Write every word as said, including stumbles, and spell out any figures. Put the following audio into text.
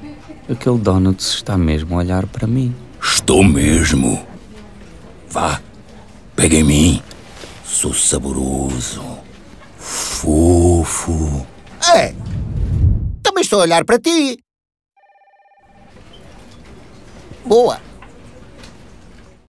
Aquele Donuts está mesmo a olhar para mim. Estou mesmo. Vá, pega em mim. Sou saboroso, fofo. É, também estou a olhar para ti. Boa.